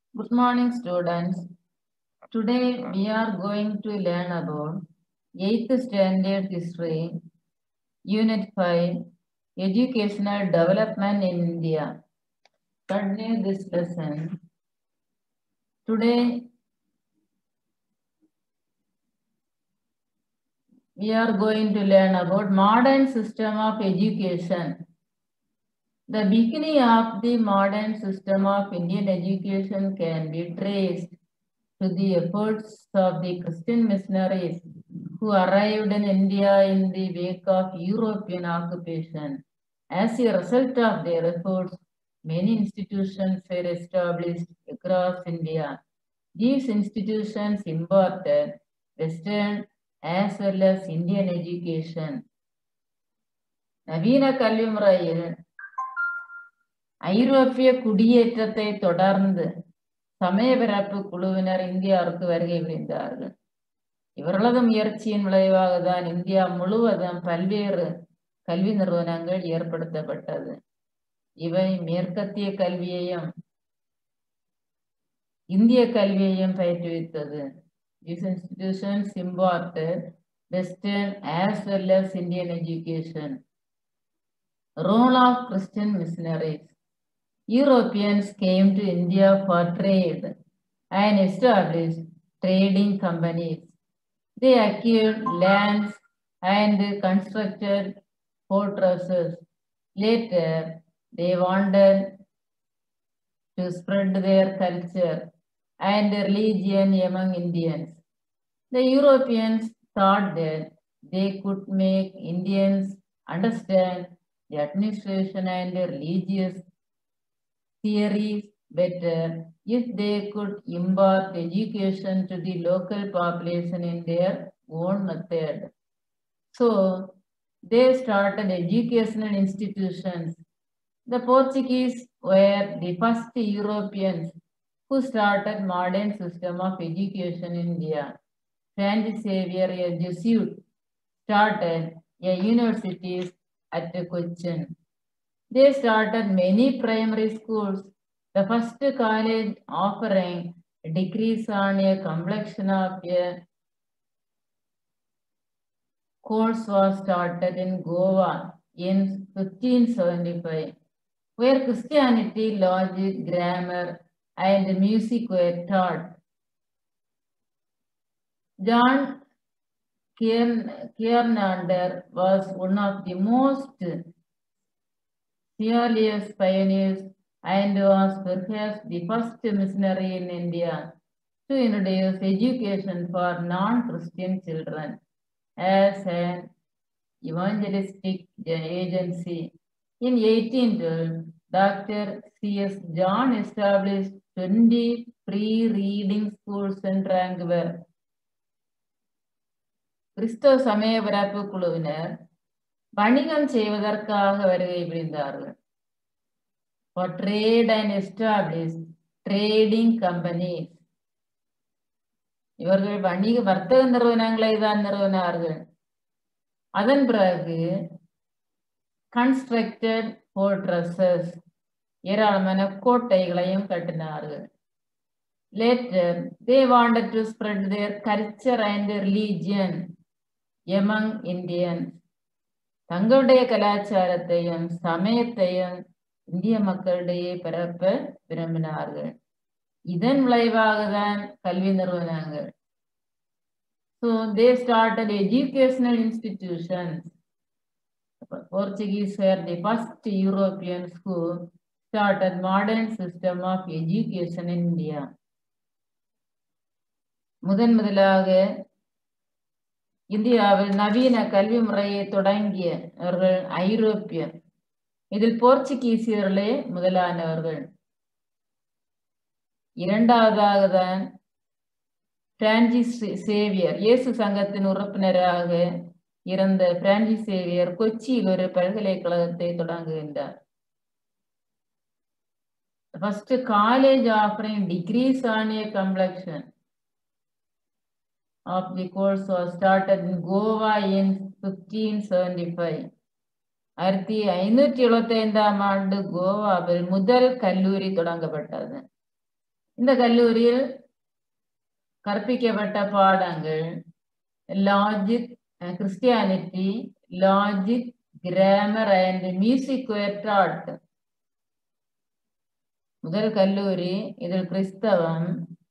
Good morning, students. Today we are going to learn about 8th Standard History, Unit 5, Educational Development in India. Continue this lesson. Today we are going to learn about modern system of education. The beginning of the modern system of Indian education can be traced to the efforts of the Christian missionaries who arrived in India in the wake of European occupation. As a result of their efforts, many institutions were established across India. These institutions imparted Western as well as Indian education. நவீன கல்வி முறையில் ஐரோப்பிய குடியேற்றத்தை தொடர்ந்து சமயபரப்பு குழுவினர் இந்தியாவிற்கு வருகை புரிந்தார்கள். இவர்களது முயற்சியின் விளைவாக தான் இந்தியா முழுவதும் பல்வேறு கல்வி நிறுவனங்கள் ஏற்படுத்தப்பட்டது. இவை மேற்கத்திய கல்வியையும் இந்திய கல்வியையும் பயிற்றுவித்தது. These institutions imparted Western as well as Indian education. Role of Christian missionaries. Europeans came to India for trade and established trading companies. They acquired lands and constructed fortresses. Later, they wanted to spread their culture and religion among Indians. The Europeans thought that they could make Indians understand the administration and religious theories better if they could impart education to the local population in their own method. So, they started educational institutions. The Portuguese were the first Europeans who started modern system of education in India. Francis Xavier, a Jesuit, started a universities at Cochin. They started many primary schools. The first college offering degrees on a complexion of a course was started in Goa in 1575, where Christianity, logic, grammar, and music were taught. John Kiernander was one of the most fearless pioneers and was perhaps the first missionary in India to introduce education for non-Christian children as an evangelistic agency. In 1812, Dr. C.S. John established 20 pre-reading schools in Rangoon. கிறிஸ்தவ சமயபரப்பு குழுவினர் வணிகம் செய்வதற்காக வருகை புரிந்தார்கள். For trade and established trading companies. இவர்கள் வர்த்தக நிறுவனங்களை தான் நிறுவினார்கள். அதன் பிறகு constructed fortresses, ஏராளமான கோட்டைகளையும் கட்டினார்கள். Later, they wanted to spread their culture and religion among Indians. தங்களுடைய கலாச்சாரத்தையும் சமயத்தையும் இந்திய மக்களிடையே பரப்ப விரும்பினார்கள். இதன் விளைவாக தான் கல்வி நிறுவனங்கள். So they started educational institutions. Portuguese were the first Europeans who started modern system of education in India. முதலாக இந்தியாவில் நவீன கல்வி முறையை தொடங்கியவர்கள் ஐரோப்பியர். இதில் போர்ச்சுகீசியர்களே முதலானவர்கள். இரண்டாவதாக தான் பிரான்சிஸ் சேவியர், இயேசு சங்கத்தின் உறுப்பினராக இருந்த பிரான்சிஸ் சேவியர் கொச்சியில் ஒரு பல்கலைக்கழகத்தை தொடங்குகின்றார். First college offering degrees on a complexion of the course was started in Goa in 1575. 1575 ஆண்டு கோவாவில் முதல் கல்லூரி தொடங்கப்பட்டது. இந்த கல்லூரியில் கற்பிக்கப்பட்ட பாடங்கள் logic, Christianity, logic, grammar and music were taught. முதல் கல்லூரி இதில் கிறிஸ்தவம்,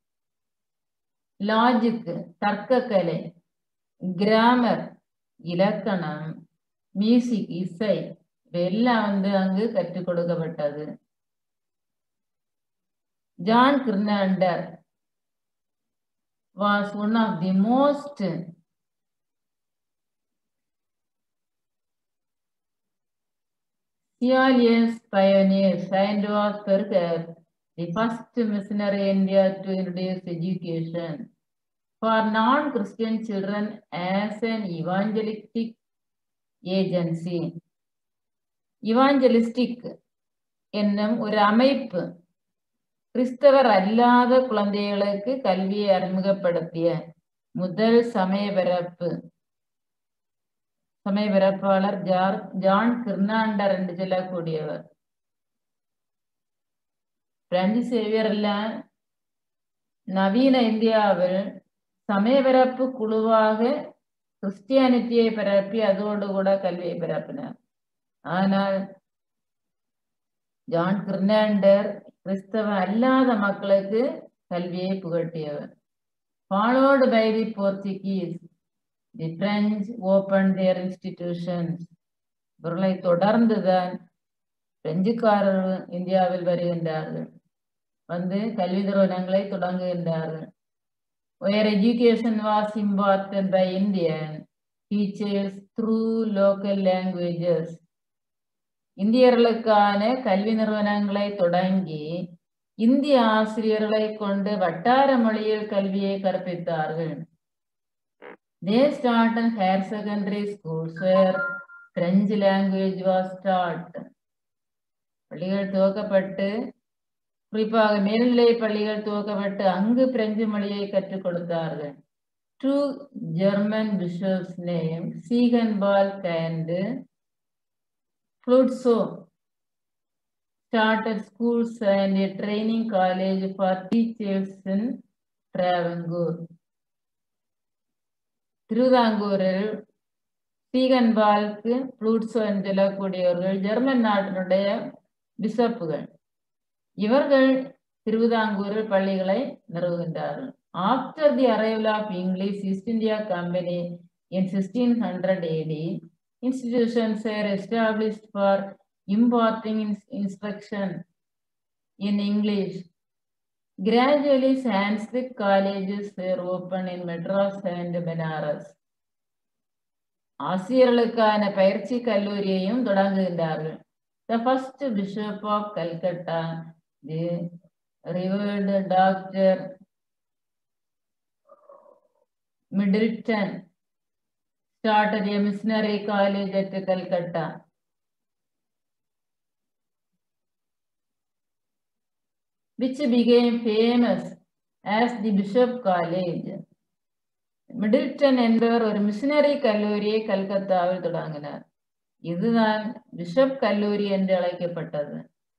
லாஜிக் தர்க்கக்கலை, கிராமர் இலக்கணம், மியூசிக் இசை இதெல்லாம் அங்கு கற்றுக் கொடுக்கப்பட்டது. John Kirnander was one of the most serious pioneers and was perhaps the first missionary in India to introduce education for non-Christian children as an evangelistic agency. Evangelistic என்னும் ஒரு அமைப்பு கிறிஸ்தவர் அல்லாத குழந்தைகளுக்கு கல்வியை அறிமுகப்படுத்திய முதல் சமயபரப்பாளர் ஜான் கிர்னாண்டர் என்று சொல்லக்கூடியவர். பிரெஞ்சு சேவியர் எல்லாம் நவீன இந்தியாவில் சமயபரப்பு குழுவாக கிறிஸ்டியானிட்டியை பரப்பி அதோடு கூட கல்வியை பரப்பினார். ஆனால் ஜான் கிர்னாண்டர் கிறிஸ்தவ அல்லாத மக்களுக்கு கல்வியை புகட்டியவர். Followed by the Portuguese, the French opened their institutions. இவர்களை தொடர்ந்துதான் பிரெஞ்சுக்காரர் இந்தியாவில் வருகின்றார்கள், கல்வி நிறுவனங்களை தொடங்குகின்றார்கள். Where education was imparted by Indian teachers through local languages. இந்தியர்களுக்கான கல்வி நிறுவனங்களை தொடங்கி இந்திய ஆசிரியர்களை கொண்டு வட்டார மொழியில் கல்வியை கற்பித்தார்கள். They started higher secondary schools where French language was taught. பள்ளிகள் துவக்கப்பட்டு, குறிப்பாக மேல்நிலை பள்ளிகள் துவக்கப்பட்டு அங்கு பிரெஞ்சு மொழியை கற்றுக் கொடுத்தார்கள். Two German bishops named Ziegenbalg and Flutzow started schools and a training college for teachers in Travancore. திருவிதாங்கூரில் சீகன்பால்க், புளூட்சோ என்று சொல்லக்கூடியவர்கள் ஜெர்மன் நாட்டினுடைய பிஷப்புகள். இவர்கள் திருவிதாங்கூரில் பள்ளிகளை நிறுவுகின்றார்கள். After the arrival of English East India Company in 1600 AD, institutions were established for imparting instruction in English. Gradually, Sanskrit colleges were opened in Madras and Benares. ஆசிரியர்களுக்கான பயிற்சி கல்லூரியையும் தொடங்குகின்றார்கள். The first bishop of Calcutta, the revered Dr. Middleton, started a missionary college at Calcutta. Which became famous as the Bishop College. Middleton என்பவர் ஒரு missionary கல்லூரியை கல்கத்தாவில் தொடங்கினார். இதுதான் பிஷப் கல்லூரி என்று அழைக்கப்பட்டது.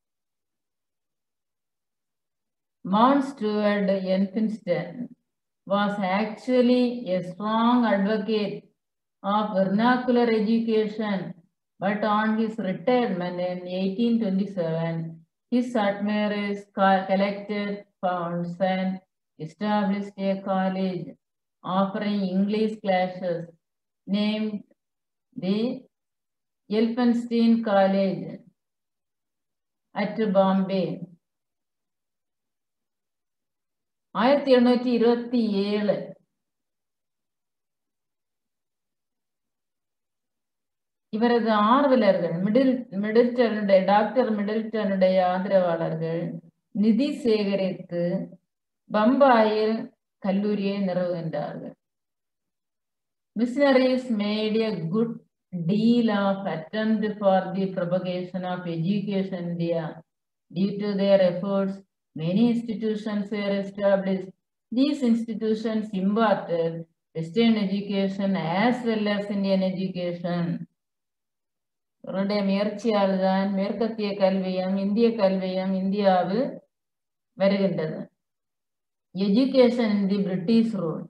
Mount Stuart Elphinstone was actually a strong advocate of vernacular education, but on his retirement in 1827, his admirers collected funds and established a college offering English classes named the Elphinstone College at Bombay. 1827 இவரது ஆர்வலர்கள் doctor மிடில்டனுடைய ஆதரவாளர்கள் நிதி சேகரித்து பம்பாயில் கல்லூரியை நிறுவுகின்றார்கள். Missionaries made a good deal of attempt for the propagation of education in India. Due to their efforts, many institutions were established. These institutions imparted Western education as well as Indian education. இவருடைய முயற்சியால் தான் மேற்கத்திய கல்வியும் இந்திய கல்வியும் இந்தியாவில் வருகின்றது. education in the British rule.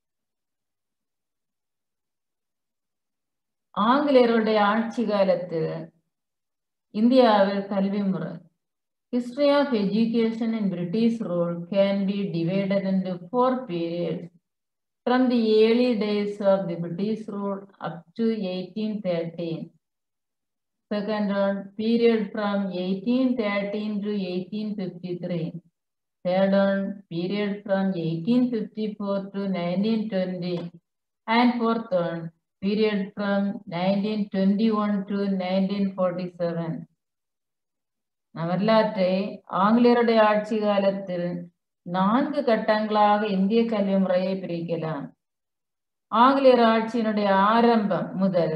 ആംഗ്ലേയരുടെ ആഴ്ചകാലത്ത് ഇന്ത്യയിൽ കൽവിമുറ. History of education in British rule can be divided into 4 periods from the early days of the British rule up to 1813. Second one, period from 1813 to 1853. Third one, period from 1854 to 1920. And fourth one, period from 1921 to 1947. வரலாற்றை ஆங்கிலேயருடைய ஆட்சி காலத்தில் 4 கட்டங்களாக இந்திய கல்வி முறையை பிரிக்கலாம். ஆங்கிலேயர் ஆட்சியினுடைய ஆரம்பம் முதல்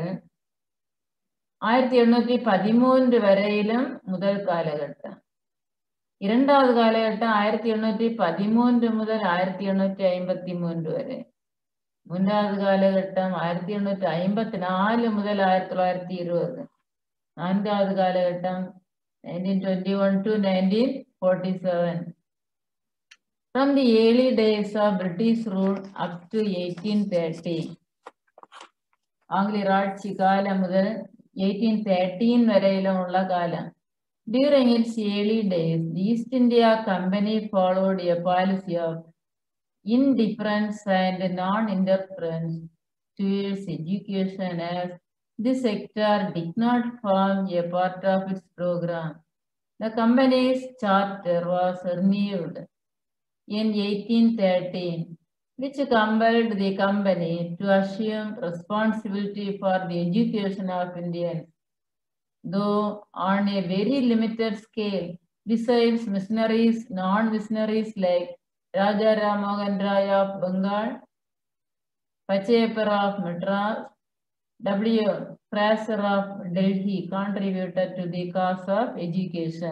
1813 வரையிலும் முதல் காலகட்டம். இரண்டாவது காலகட்டம் 1813 முதல் 1853 வரை. மூன்றாவது காலகட்டம் 1854 முதல் 1920. நான்காவது காலகட்டம் 1921 to 1947. From the early days of British rule up to 1830. ஆங்கிலேயர் ஆட்சி காலம் முதல் 1813 வரையிலும் உள்ள காலம். During its early days, the East India Company followed a policy of indifference and non-interference towards education, as this sector did not form a part of its program. The company's charter was renewed in 1813, which compelled the company to assume responsibility for the education of Indians, though on a very limited scale. Besides missionaries, non-missionaries like Raja Ram Mohan Rai of Bengal, Pachayapar of Madras, W. Fraser of Delhi contributed to the cause of education.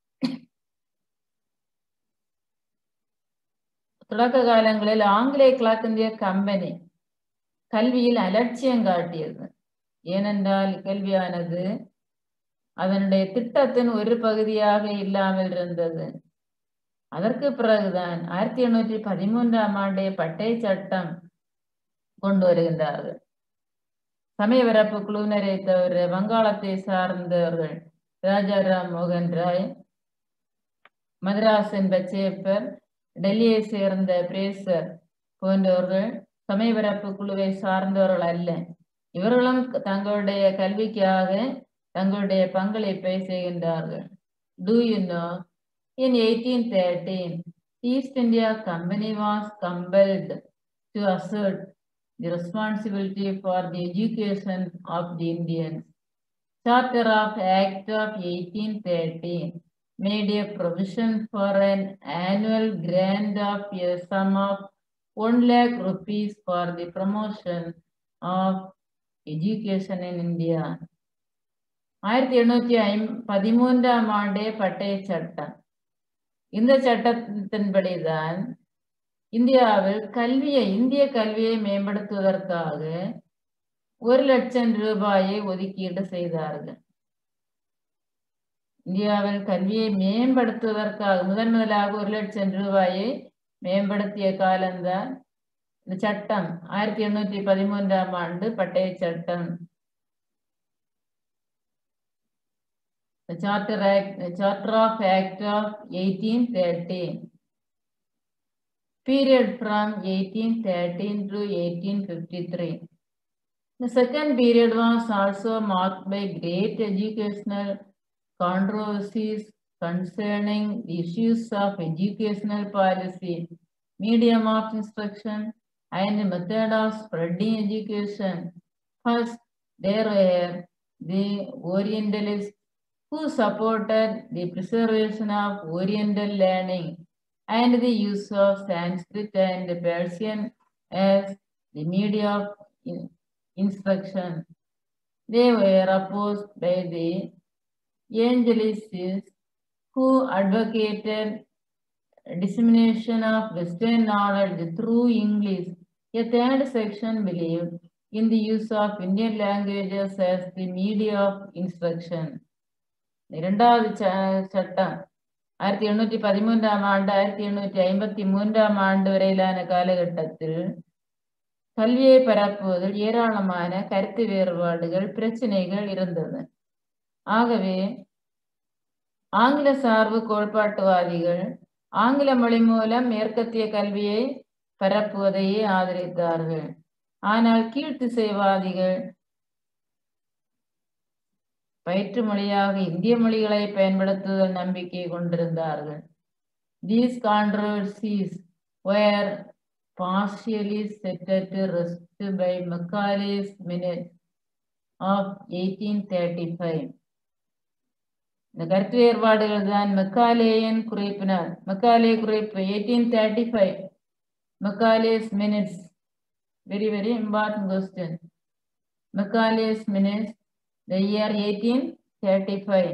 தொடக்க காலங்களில் ஆங்கிலேய கிழக்கிந்திய company கல்வியில் அலட்சியம் காட்டியது. ஏனென்றால் கல்வியானது அதனுடைய திட்டத்தின் ஒரு பகுதியாக இல்லாமல் இருந்தது. அதற்கு பிறகுதான் 1813ஆம் ஆண்டே பட்டை சட்டம் கொண்டு வருகின்றார்கள். சமயபரப்பு குழுவினரை தவிர வங்காளத்தை சார்ந்தவர்கள் ராஜாராம் மோகன் ராய், மதராஸின் பச்சையப்பர், டெல்லியை சேர்ந்த பிரேசர் போன்றவர்கள் சமயபரப்பு குழுவை சார்ந்தவர்கள் அல்ல. இவர்களும் தங்களுடைய கல்விக்காக தங்களுடைய பங்களிப்பை செய்கின்றார்கள். Do you know, in 1813, East India Company was compelled to assert the responsibility for the education of the Indians. Charter of Act of 1813 made a provision for an annual grant of a sum of 1 lakh rupees for the promotion of education in India. 1813ஆம் ஆண்டே பட்டய சட்டம். இந்த சட்டத்தின்படிதான் இந்தியாவில் இந்திய கல்வியை மேம்படுத்துவதற்காக 1 லட்சம் ரூபாயை ஒதுக்கீடு செய்தார்கள். இந்தியாவில் கல்வியை மேம்படுத்துவதற்காக முதலாக 1 லட்சம் ரூபாயை மேம்படுத்திய காலம்தான் இந்த சட்டம் 1813ஆம் ஆண்டு பட்டய சட்டம். The Charter of Act of 1813. Period from 1813 to 1853. The second period was also marked by great educational controversies concerning the issues of educational policy, medium of instruction, and method of spreading education. First, there were the Orientalists who supported the preservation of Oriental learning and the use of Sanskrit and Persian as the media of instruction. They were opposed by the Angelists who advocated dissemination of Western knowledge through English. A third section believed in the use of Indian languages as the media of instruction. இரண்டாவது சட்டம் 1813 ஆண்டு 1853 ஆண்டு வரையிலான காலகட்டத்தில் கல்வியை பரப்புவதில் ஏராளமான கருத்து வேறுபாடுகள், பிரச்சனைகள் இருந்தது. ஆகவே ஆங்கில சார்பு கோட்பாட்டுவாதிகள் ஆங்கில மொழி மூலம் மேற்கத்திய கல்வியை பரப்புவதையே ஆதரித்தார்கள். ஆனால் கீழ்த்திசைவாதிகள் பயிற்று மொழியாக இந்திய மொழிகளை பயன்படுத்துவதில் நம்பிக்கை கொண்டிருந்தார்கள். These controversies were partially set at rest by Macaulay's Minutes of 1835. இந்த கருத்து வேறுபாடுகள் தான் மெக்காலேயின் குறிப்பினார். மெக்காலே குறிப்பு 1835. Macaulay's Minutes, very important question. Macaulay's Minutes, the year 1835.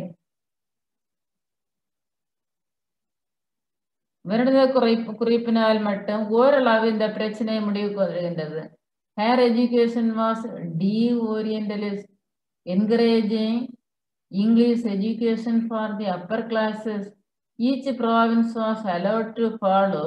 வருட குறிப்பினால் மட்டும் ஓரளவு இந்த பிரச்சனை முடிவுக்கு வருகின்றது. Higher education was de-orientalist, encouraging English education for the upper classes. Each province was allowed to follow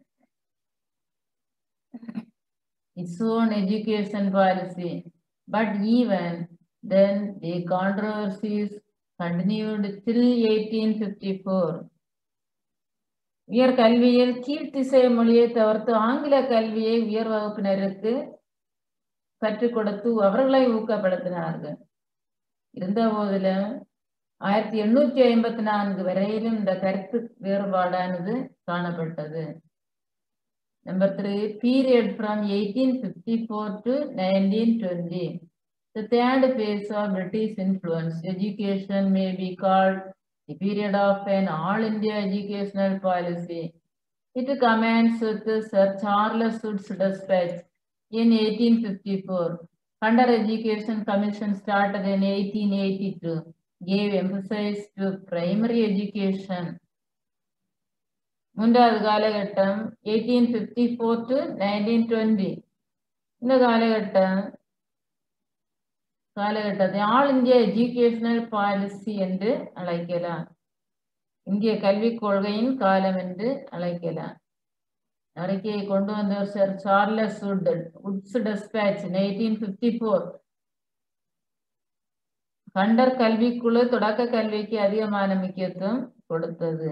its own education policy. But even then, the controversies continued till 1854. உயர் கல்வியில் கீழ்த்திசை மொழியை தவிர்த்து ஆங்கில கல்வியை உயர் வகுப்பினருக்கு கற்றுக் கொடுத்து அவர்களை ஊக்கப்படுத்தினார்கள். இருந்த போதிலும் 1854 வரையிலும் இந்த கருத்து வேறுபாடானது காணப்பட்டது. Number 3, period from 1854 to 1920. The third phase of British influence education may be called the period of an all-India educational policy. It commenced with Sir Charles Wood's dispatch in 1854. Under Education Commission started in 1882, gave emphasis to primary education. மூன்றாவது காலகட்டம் 1854 to 1920. இந்த காலகட்டத்தை all India educational policy என்று அழைக்கலாம். இந்திய கல்விக் கொள்கையின் காலம் என்று அழைக்கலாம். அறிக்கையை கொண்டு வந்தவர் sir Charles Wood's despatch 1854. Hunter கல்விக்குழு தொடக்க கல்விக்கு அதிகமான முக்கியத்துவம் கொடுத்தது.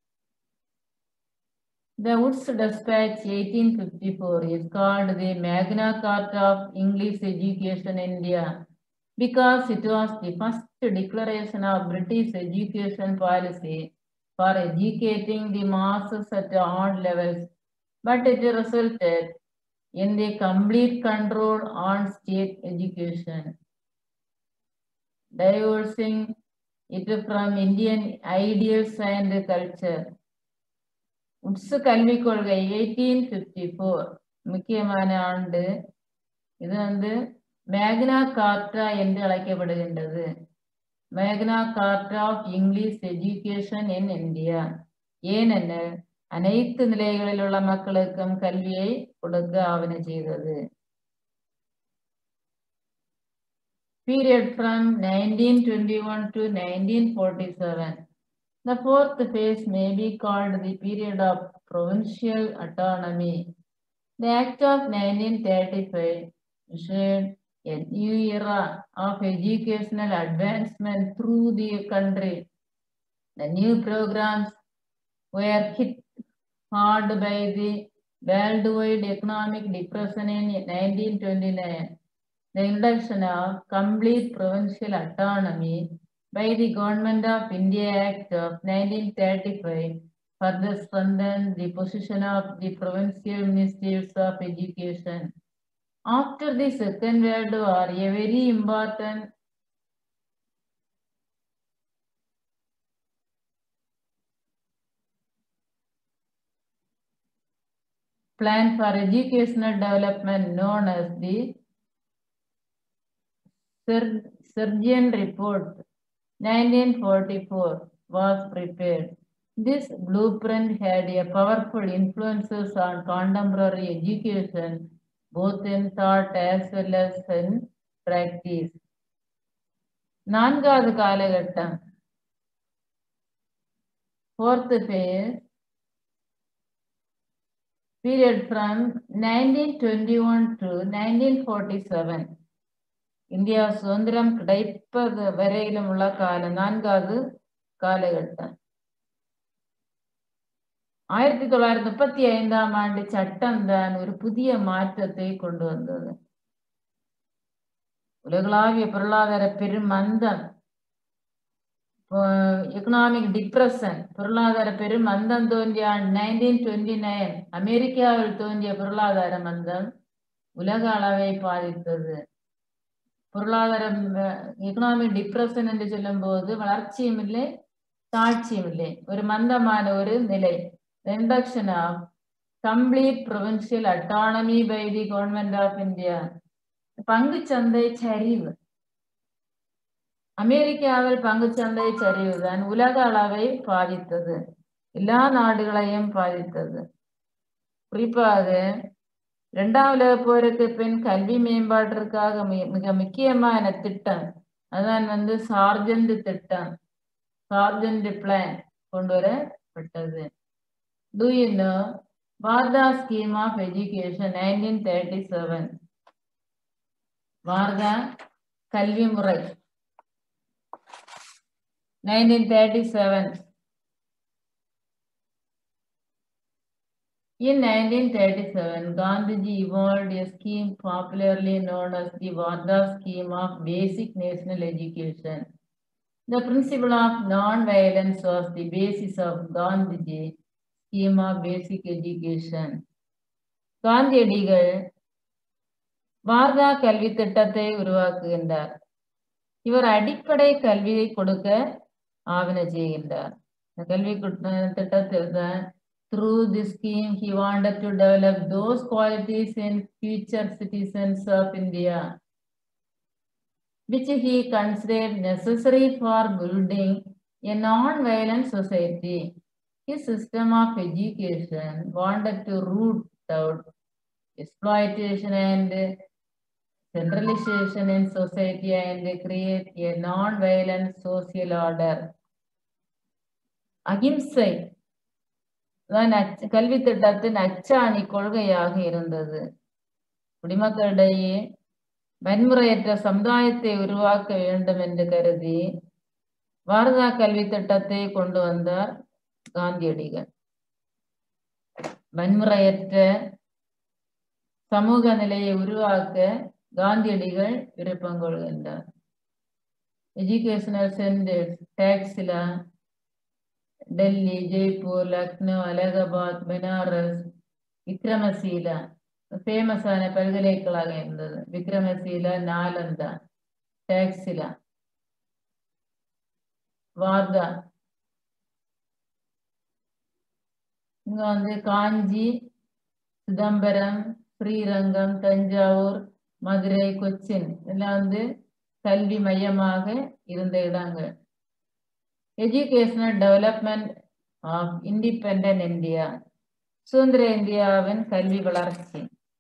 The Woods Dispatch 1854 is called the Magna Carta of English Education in India because it was the first declaration of British education policy for educating the masses at all levels, but it resulted in the complete control on state education, divorcing it from Indian ideals and culture. Wood's கல்விக் கொள்கை 1854 முக்கியமான ஆண்டு. இது மேக்னா கார்ட்டா என்று அழைக்கப்படுகின்றது. Magna Carta of English education in India. ஏனெனில் அனைத்து நிலைகளில் உள்ள மக்களுக்கும் கல்வியை கொடுக்க ஆவண செய்தது. Period from 1921 to 1947. The fourth phase may be called the period of provincial autonomy. The Act of 1935 ushered a new era of educational advancement through the country. The new programs were hit hard by the worldwide economic depression in 1929. The introduction of complete provincial autonomy by the Government of India Act of 1935 further strengthened the position of the provincial ministries of education. After the Second World War, a very important plan for educational development known as the Surgeon Report 1944 was prepared. This blueprint had a powerful influences on contemporary education, both in thought as well as in practice. நான்காவது காலகட்டம் fourth phase period from 1921 to 1947. India சுதந்திரம் கிடைப்பது வரையிலும் உள்ள காலம் 4வது காலகட்டம். 1935ஆம் ஆண்டு சட்டம் தான் ஒரு புதிய மாற்றத்தை கொண்டு வந்தது. உலகளாவிய பொருளாதார பெருமந்தம், எக்கனாமிக் டிப்ரெஷன், பொருளாதார பெருமந்தம் தோன்றிய 1929 அமெரிக்காவில் தோன்றிய பொருளாதார மந்தம் உலக அளவை பாதித்தது. பொருளாதாரம் எக்கனாமிக் டிப்ரெஷன் என்று சொல்லும் போது வளர்ச்சியும் இல்லை தாழ்ச்சியும் இல்லை, ஒரு மந்தமான ஒரு நிலை. Reduction of complete provincial autonomy by the government of India. பங்கு சந்தை சரிவு, அமெரிக்காவில் பங்கு சந்தை சரிவு தான் உலக அளவை பாதித்தது, எல்லா நாடுகளையும் பாதித்தது. குறிப்பாக 2ஆம் உலகப் போருக்கு பின் கல்வி மேம்பாட்டிற்காக மிக முக்கியமான திட்டம் அதான் சார்ஜென்ட் திட்டம், சார்ஜென்ட் பிளான் கொண்டு வரப்பட்டது. Do you know Varda scheme of education 1937? Varda கல்வி முறை 1937. In 1937, Gandhiji evolved a scheme popularly known as the Varda scheme of basic national education. The principle of non-violence was the basis of Gandhiji scheme of basic education. காந்தியடிகள் வார்தா கல்வி திட்டத்தை உருவாக்குகின்றார். இவர் அடிப்படை கல்வியை கொடுக்க ஆவண செய்கின்றார். இந்த கல்வி திட்டத்தில் தான் through this scheme he wanted to develop those qualities in future citizens of India which he considered necessary for building a non-violent society. His system of education wanted to root out exploitation and centralization in society and create a non-violent social order. அகிம்சை கல்வி திட்டத்தின் அச்சாணி கொள்கையாக இருந்தது. குடிமக்களிடையே வன்முறையற்ற சமுதாயத்தை உருவாக்க வேண்டும் என்று கருதி வாரதா கல்வி திட்டத்தை கொண்டு வந்தார் காந்தியடிகள். வன்முறையற்ற சமூக நிலையை உருவாக்க காந்தியடிகள் விருப்பம் கொள்கின்றார். எஜுகேஷனல் சென்டர்ஸ் டாக்ஸிலா, டெல்லி, ஜெய்ப்பூர், லக்னோ, அலகாபாத், பனாரஸ், விக்ரமசீலா ஃபேமஸான பல்கலைக்கழகம் இருந்தது. விக்ரமசீலா, நாலந்தா, டாக்ஸிலா, வார்தா. இங்க காஞ்சி, சிதம்பரம், ஸ்ரீரங்கம், தஞ்சாவூர், மதுரை, கொச்சின் எல்லாம் கல்வி மையமாக இருந்த இடங்கள். Educational development of independent India, சுதந்திர இந்தியாவின் கல்வி வளர்ச்சி.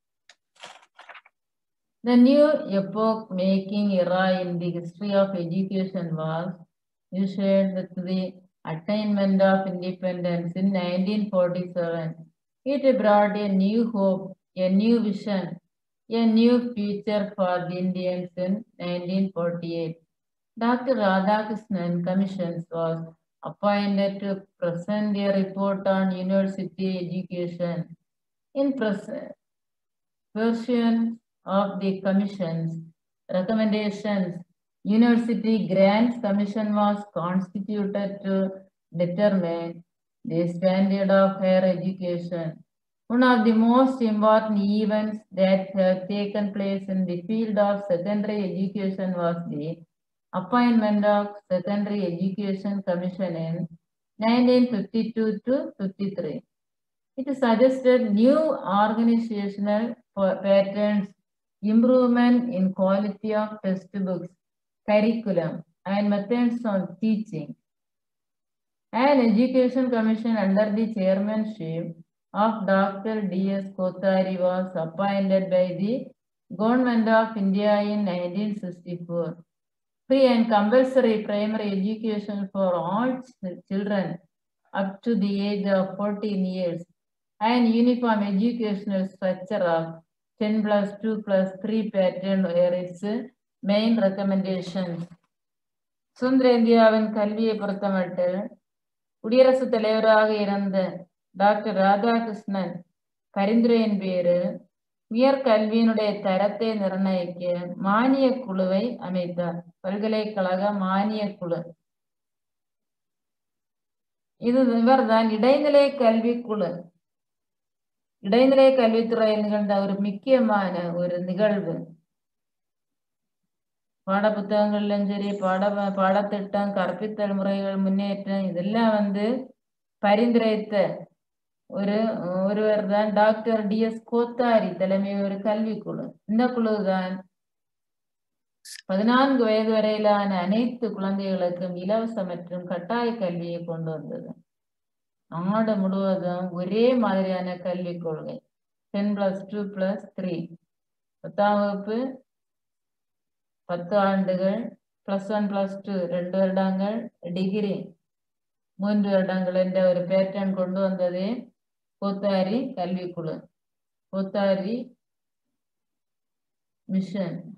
The new epoch-making era in the history of education was ushered with the attainment of independence in 1947. It brought a new hope, a new vision, a new future for the Indians in 1948. Dr. Radhakrishnan Commission was appointed to present a report on university education. In pursuance of the Commission's recommendations, University Grants Commission was constituted to determine the standard of higher education. One of the most important events that have taken place in the field of secondary education was the appointment of Secondary Education Commission in 1952 to 53. It suggested new organizational patterns, improvement in quality of textbooks, curriculum, and methods of teaching. An education commission under the chairmanship of Dr. D.S. Kothari was appointed by the Government of India in 1964. Free and compulsory primary education for all children up to the age of 14 years. And uniform educational structure of 10+2+3 pattern were its main recommendations. சுதந்திர இந்தியாவின் கல்வியை பொறுத்தமட்டில் குடியரசுத் தலைவராக இருந்த doctor Radhakrishnan பரிந்துரையின் பேரில் உயர்கல்வியினுடைய தரத்தை நிர்ணயிக்க மானிய குழுவை அமைத்தார். பல்கலைக்கழக மானிய குழு. இவர்தான் இடைநிலை கல்விக்குழு. இடைநிலை கல்வித்துறை என்கின்ற ஒரு முக்கியமான ஒரு நிகழ்வு. பாடப்புத்தகங்கள்லும் சரி, பாடத்திட்டம், கற்பித்தல் முறைகள், முன்னேற்றம் இதெல்லாம் பரிந்துரைத்த ஒருவர் தான் டாக்டர் DS கோத்தாரி தலைமை ஒரு கல்விக்குழு. இந்த குழு தான் 14 வயது வரையிலான அனைத்து குழந்தைகளுக்கும் இலவச மற்றும் கட்டாய கல்வியை கொண்டு வந்தது. நாடு முழுவதும் ஒரே மாதிரியான கல்விக் கொள்கை 10+2+3. 10ஆம் வகுப்பு 10 ஆண்டுகள், +1+2 2 வருடங்கள், டிகிரி 3 வருடங்கள் என்ற ஒரு பேட்டர்ன் கொண்டு வந்ததே கோத்தாரி கல்விக்குழு, கோத்தாரி மிஷன்.